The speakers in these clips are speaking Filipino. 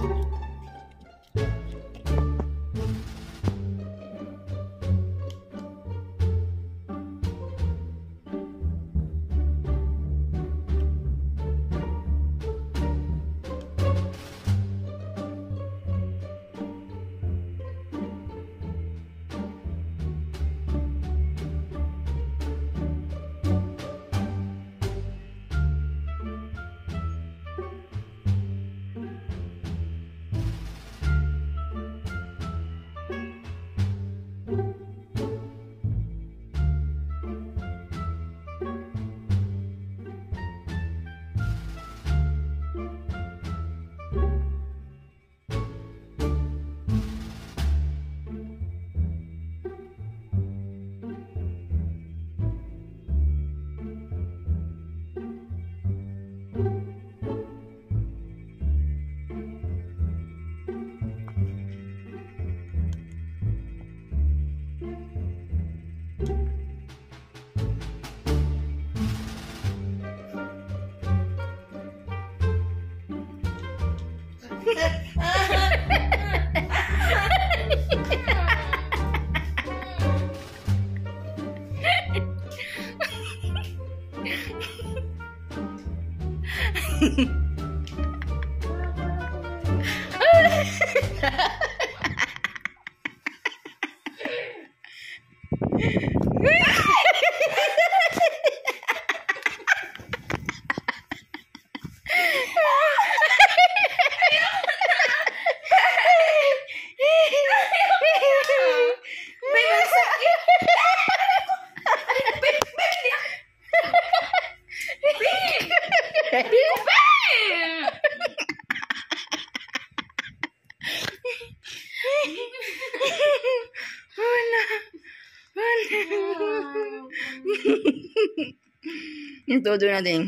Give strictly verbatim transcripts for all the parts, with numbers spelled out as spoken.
Yung todo natin.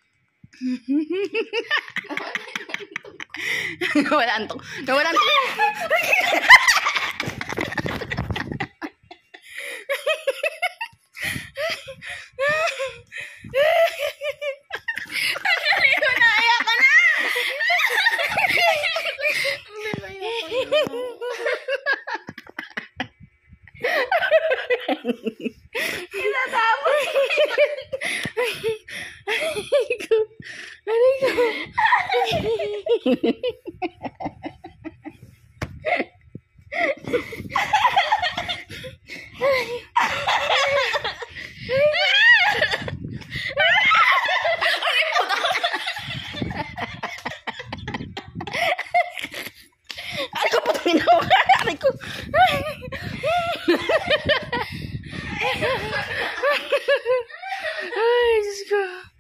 Nawala antok. Nawala antok. Naiyak ka na! Itatapos. Aray ko. Aray ko. Aray ko po tuminaw ka. Aray ko. Ay, Diyos ko.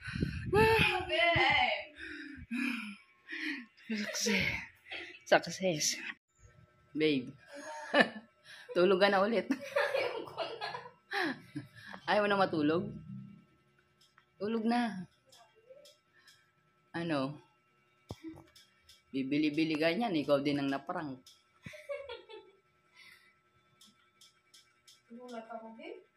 Success. Success. Babe. Tulog ka na ulit. Ayaw mo na matulog? Tulog na. Ano? Bibili-bili ka niyan. Ikaw din ang naparang. Wala pa ko, babe.